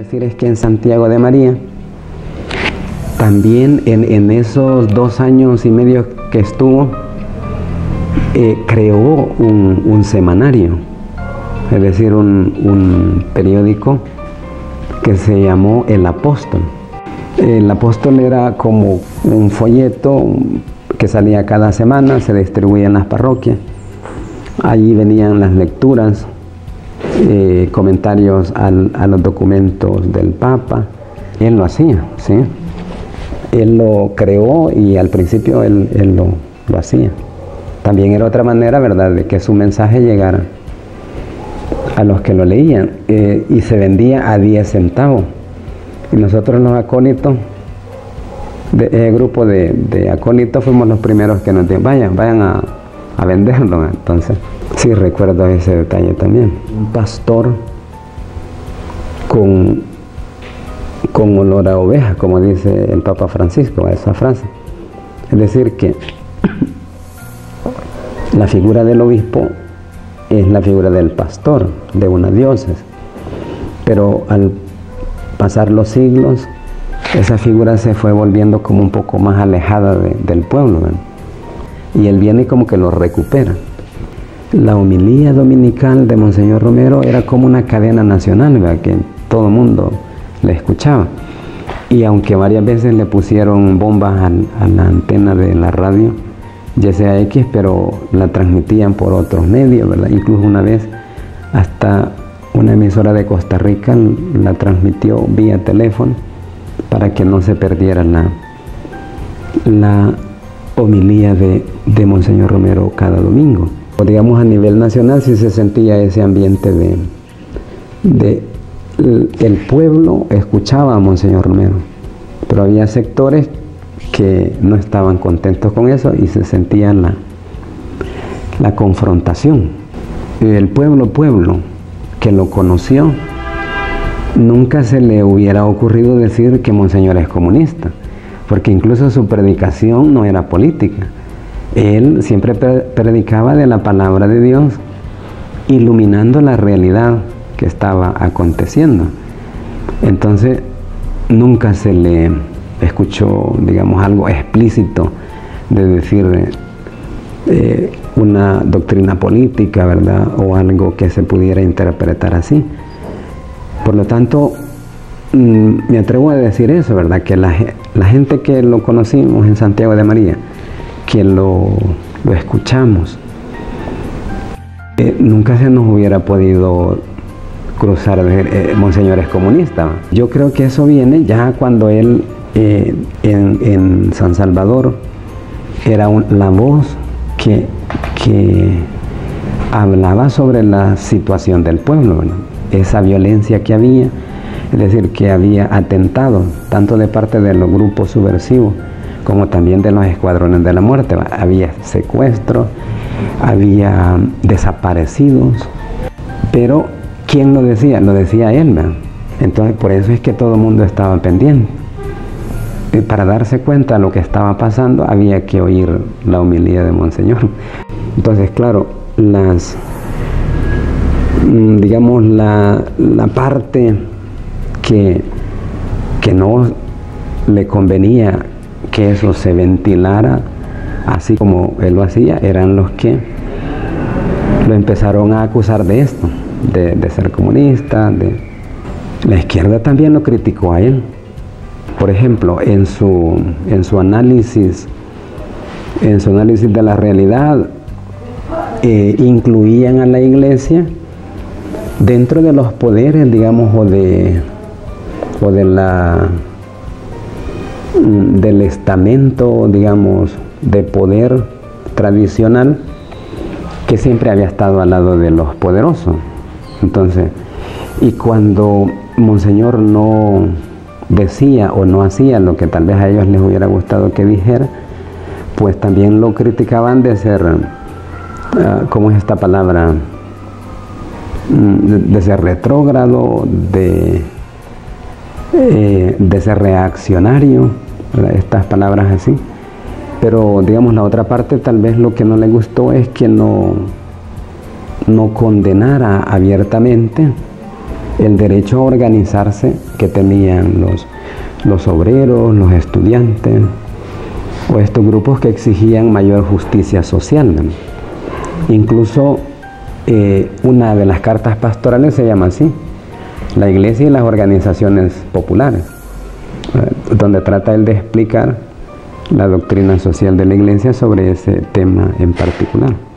decir es que en Santiago de María, también en esos 2 años y medio que estuvo, creó un semanario, es decir, un periódico que se llamó El Apóstol. El Apóstol era como un folleto que salía cada semana, se distribuía en las parroquias. Allí venían las lecturas, comentarios a los documentos del Papa. Él lo hacía, ¿sí? Él lo creó y al principio él lo hacía. También era otra manera, ¿verdad?, de que su mensaje llegara a los que lo leían, y se vendía a 10 centavos. Y nosotros los acólitos, el grupo de acólitos, fuimos los primeros que nos dijeron, vayan a venderlo. Entonces, sí recuerdo ese detalle también. Un pastor con olor a oveja, como dice el Papa Francisco, a esa frase. Es decir, que la figura del obispo es la figura del pastor de una diócesis, pero al pasar los siglos, esa figura se fue volviendo como un poco más alejada del pueblo, ¿verdad? Y él viene y como que lo recupera. La homilía dominical de Monseñor Romero era como una cadena nacional, ¿verdad?, que todo el mundo le escuchaba. Y aunque varias veces le pusieron bombas a la antena de la radio YCAX, pero la transmitían por otros medios, ¿verdad? Incluso una vez hasta una emisora de Costa Rica la transmitió vía teléfono para que no se perdiera la homilía de Monseñor Romero cada domingo. O digamos, a nivel nacional sí se sentía ese ambiente el pueblo escuchaba a Monseñor Romero, pero había sectores que no estaban contentos con eso y se sentía la confrontación. El pueblo que lo conoció, nunca se le hubiera ocurrido decir que Monseñor es comunista, porque incluso su predicación no era política. Él siempre predicaba de la palabra de Dios, iluminando la realidad que estaba aconteciendo. Entonces, nunca se le escuchó, digamos, algo explícito de decir una doctrina política, ¿verdad?, o algo que se pudiera interpretar así. Por lo tanto, me atrevo a decir eso, ¿verdad?, que la gente que lo conocimos en Santiago de María, que lo escuchamos, nunca se nos hubiera podido cruzar de Monseñor es comunista. Yo creo que eso viene ya cuando él en San Salvador era la voz que hablaba sobre la situación del pueblo, ¿verdad?, esa violencia que había, es decir, que había atentados tanto de parte de los grupos subversivos como también de los escuadrones de la muerte. Había secuestros, había desaparecidos, pero ¿quién lo decía? Lo decía él, ¿verdad? Entonces, por eso es que todo el mundo estaba pendiente. Y para darse cuenta de lo que estaba pasando, había que oír la homilía de Monseñor. Entonces, claro, digamos, la parte que no le convenía que eso se ventilara así como él lo hacía, eran los que lo empezaron a acusar de esto, de ser comunista. La izquierda también lo criticó a él. Por ejemplo, en su análisis de la realidad, incluían a la Iglesia dentro de los poderes, digamos, del estamento, digamos, de poder tradicional que siempre había estado al lado de los poderosos. Entonces, y cuando Monseñor no decía o no hacía lo que tal vez a ellos les hubiera gustado que dijera, pues también lo criticaban de ser, ¿cómo es esta palabra?, de ser retrógrado, de ser reaccionario, ¿verdad?, estas palabras así. Pero digamos, la otra parte tal vez lo que no le gustó es que no condenara abiertamente el derecho a organizarse que tenían los obreros, los estudiantes, o estos grupos que exigían mayor justicia social. Incluso una de las cartas pastorales se llama así, la Iglesia y las organizaciones populares, donde trata él de explicar la doctrina social de la Iglesia sobre ese tema en particular.